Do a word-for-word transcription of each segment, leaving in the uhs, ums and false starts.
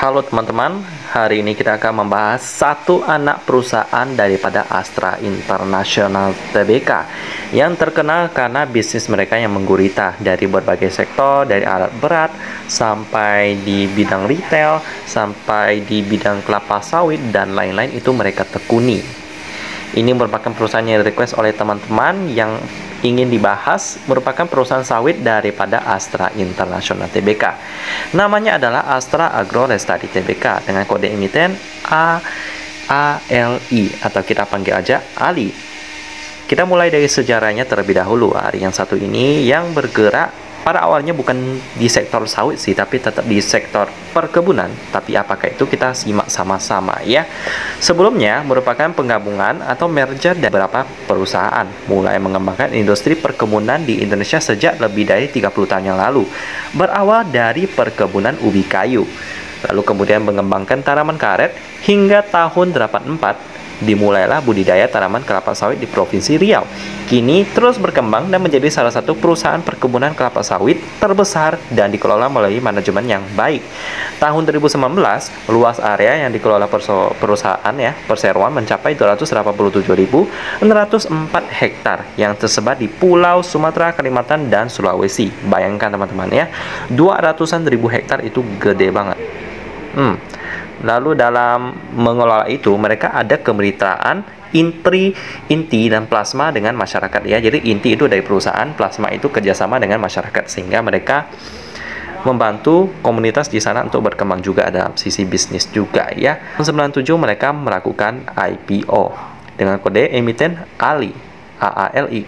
Halo teman-teman, hari ini kita akan membahas satu anak perusahaan daripada Astra International T B K yang terkenal karena bisnis mereka yang menggurita dari berbagai sektor, dari alat berat sampai di bidang retail, sampai di bidang kelapa sawit dan lain-lain itu mereka tekuni. Ini merupakan perusahaan yang request oleh teman-teman yang ingin dibahas, merupakan perusahaan sawit daripada Astra International T B K. Namanya adalah Astra Agro Lestari T B K dengan kode emiten A A L I atau kita panggil aja Ali. Kita mulai dari sejarahnya terlebih dahulu. Hari yang satu ini yang bergerak pada awalnya bukan di sektor sawit sih, tapi tetap di sektor perkebunan. Tapi apakah itu kita simak sama-sama ya. Sebelumnya merupakan penggabungan atau merger dari beberapa perusahaan, mulai mengembangkan industri perkebunan di Indonesia sejak lebih dari tiga puluh tahun yang lalu. Berawal dari perkebunan ubi kayu, lalu kemudian mengembangkan tanaman karet hingga tahun delapan puluh empat dimulailah budidaya tanaman kelapa sawit di Provinsi Riau. Kini terus berkembang dan menjadi salah satu perusahaan perkebunan kelapa sawit terbesar dan dikelola melalui manajemen yang baik. Tahun dua ribu sembilan belas, luas area yang dikelola perusahaan ya, perseroan mencapai dua ratus delapan puluh tujuh ribu enam ratus empat hektar yang tersebar di Pulau Sumatera, Kalimantan, dan Sulawesi. Bayangkan teman-teman ya, dua ratusan ribu hektar itu gede banget. Hmm. Lalu dalam mengelola itu mereka ada kemitraan inti, inti dan plasma dengan masyarakat ya. Jadi inti itu dari perusahaan, plasma itu kerjasama dengan masyarakat sehingga mereka membantu komunitas di sana untuk berkembang juga dalam sisi bisnis juga ya. Tahun sembilan puluh tujuh mereka melakukan I P O dengan kode emiten Ali A A L I.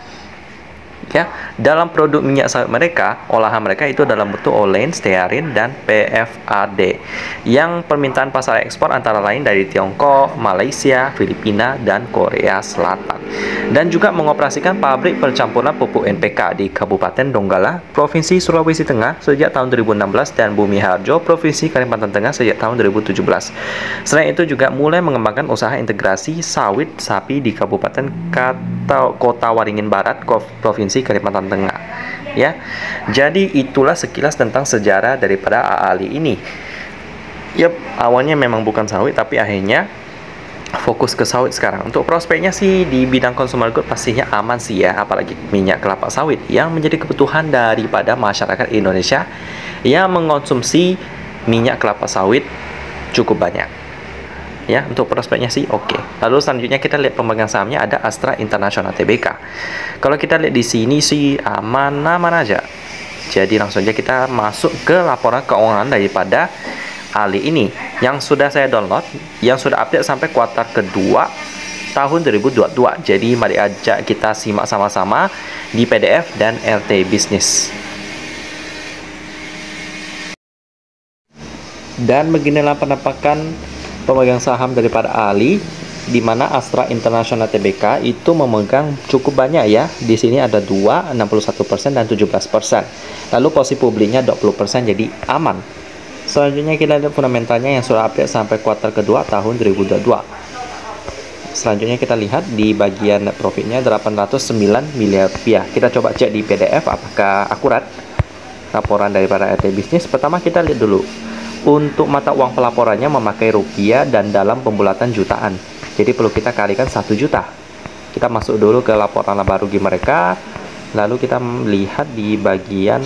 Ya, dalam produk minyak sawit mereka, olahan mereka itu dalam bentuk olein, stearin, dan P F A D yang permintaan pasar ekspor antara lain dari Tiongkok, Malaysia, Filipina, dan Korea Selatan, dan juga mengoperasikan pabrik percampuran pupuk N P K di Kabupaten Donggala, Provinsi Sulawesi Tengah sejak tahun dua ribu enam belas dan Bumi Harjo, Provinsi Kalimantan Tengah sejak tahun dua ribu tujuh belas. Selain itu juga mulai mengembangkan usaha integrasi sawit sapi di Kabupaten Kota Waringin Barat, Provinsi Kalimantan Tengah ya. Jadi itulah sekilas tentang sejarah daripada A A L I ini. Yap, awalnya memang bukan sawit tapi akhirnya fokus ke sawit sekarang. Untuk prospeknya sih di bidang consumer good pastinya aman sih ya, apalagi minyak kelapa sawit yang menjadi kebutuhan daripada masyarakat Indonesia yang mengkonsumsi minyak kelapa sawit cukup banyak. Ya, untuk prospeknya sih oke. Okay. Lalu selanjutnya kita lihat pemegang sahamnya ada Astra International T B K. Kalau kita lihat di sini sih aman-aman aja. Jadi langsung aja kita masuk ke laporan keuangan daripada A L I ini yang sudah saya download, yang sudah update sampai kuartal kedua tahun dua ribu dua puluh dua. Jadi mari aja kita simak sama-sama di P D F dan R T Business. Dan beginilah penampakan pemegang saham daripada A L I, di mana Astra International T B K itu memegang cukup banyak ya. Di sini ada dua, enam puluh satu persen dan tujuh belas persen. Lalu posisi publiknya dua puluh persen, jadi aman. Selanjutnya kita lihat fundamentalnya yang sudah update sampai kuartal kedua tahun dua ribu dua puluh dua. Selanjutnya kita lihat di bagian net profitnya delapan ratus sembilan miliar rupiah. Kita coba cek di P D F apakah akurat laporan daripada R T Business. Pertama kita lihat dulu. Untuk mata uang pelaporannya memakai rupiah dan dalam pembulatan jutaan. Jadi perlu kita kalikan satu juta. Kita masuk dulu ke laporan laba rugi mereka. Lalu kita melihat di bagian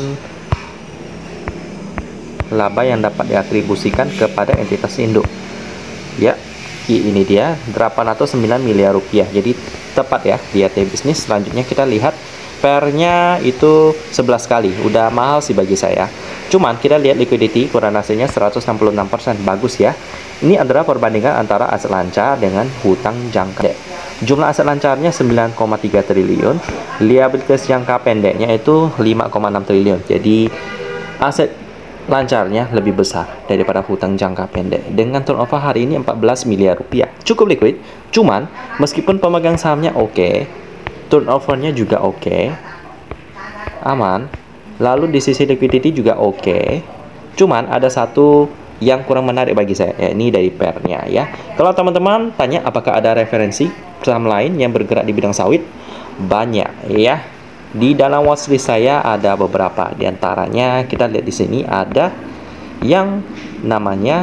laba yang dapat diatribusikan kepada entitas induk. Ya, ini dia delapan ratus sembilan miliar rupiah. Jadi tepat ya di R T Business. Selanjutnya kita lihat P R-nya itu sebelas kali. Udah mahal sih bagi saya. Cuman kita lihat liquidity kurang hasilnya seratus enam puluh enam persen, bagus ya. Ini adalah perbandingan antara aset lancar dengan hutang jangka pendek. Jumlah aset lancarnya sembilan koma tiga triliun, liabilitas jangka pendeknya itu lima koma enam triliun. Jadi aset lancarnya lebih besar daripada hutang jangka pendek. Dengan turnover hari ini empat belas miliar rupiah. Cukup liquid. Cuman meskipun pemegang sahamnya oke, okay, turnovernya juga oke, okay, aman. Lalu di sisi liquidity juga oke. Okay. Cuman ada satu yang kurang menarik bagi saya, ya, ini dari P R-nya ya. Kalau teman-teman tanya apakah ada referensi saham lain yang bergerak di bidang sawit, banyak ya. Di dalam watchlist saya ada beberapa. Di antaranya kita lihat di sini ada yang namanya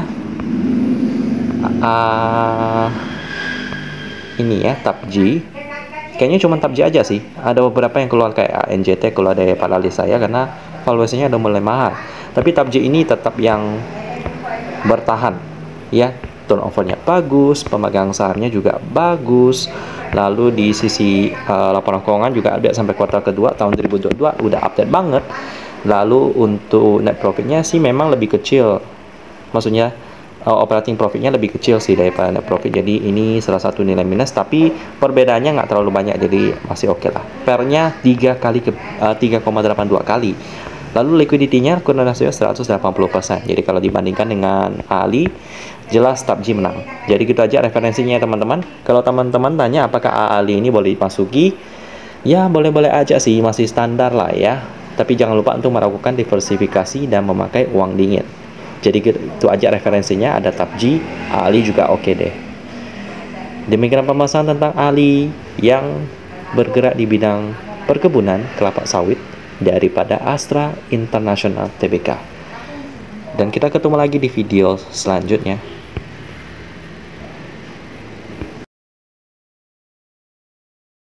uh, ini ya, T A P J. Kayaknya cuma T A P J aja sih. Ada beberapa yang keluar kayak A N J T keluar dari pada list saya karena valuasinya udah mulai mahal. Tapi T A P J ini tetap yang bertahan ya, turnovernya bagus, pemegang sahamnya juga bagus. Lalu di sisi uh, laporan keuangan juga update sampai kuartal kedua tahun dua ribu dua puluh dua udah update banget. Lalu untuk net profitnya sih memang lebih kecil, maksudnya uh, operating profitnya lebih kecil sih daripada net profit. Jadi ini salah satu nilai minus, tapi perbedaannya nggak terlalu banyak, jadi masih oke okay lah. P E R-nya tiga kali ke uh, tiga koma delapan dua kali. Lalu liquidity-nya kurang rasio seratus delapan puluh persen. Jadi kalau dibandingkan dengan A L I, jelas T A P J menang. Jadi gitu aja referensinya teman-teman. Kalau teman-teman tanya apakah A L I ini boleh dimasuki, ya boleh-boleh aja sih, masih standar lah ya. Tapi jangan lupa untuk melakukan diversifikasi dan memakai uang dingin. Jadi itu aja referensinya, ada T A P J, A L I juga oke deh. Demikian pembahasan tentang A L I yang bergerak di bidang perkebunan kelapa sawit daripada Astra International Tbk. Dan kita ketemu lagi di video selanjutnya.